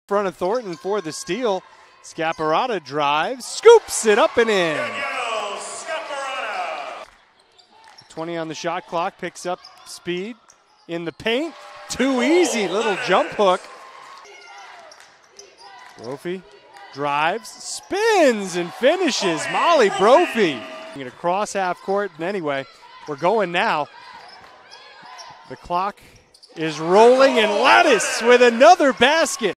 front of Thornton for the steal. Scaparrotta drives, scoops it up and in. 20 on the shot clock, picks up speed in the paint. Too easy, little jump hook. Brophy drives, spins, and finishes. Molly Brophy. Across half court, and anyway, we're going now. The clock is rolling, and Ladas with another basket.